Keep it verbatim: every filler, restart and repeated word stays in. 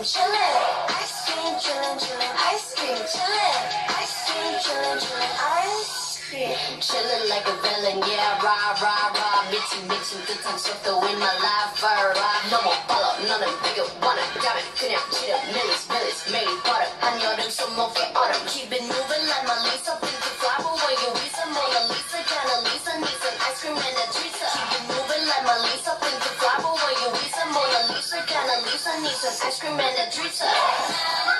chillin', ice cream chillin', chillin', ice cream chillin', ice cream chillin', chillin', ice cream chillin' like a villain, yeah, rah rah rah. 미친 미친 듯한 속도 in my life, rah. 너무 빨라 너는 되게 원해 가면 그냥 치려 밀리스 밀리스 매일 버릇 한여름 손목에 얼음. Keep it moving like my Lisa, think you fly but when you Lisa, Mona Lisa, kinda Lisa needs an ice cream and a treat. Keep it moving like my Lisa, think you fly but when you Lisa, Mona Lisa, kinda Lisa needs an ice cream and a treat.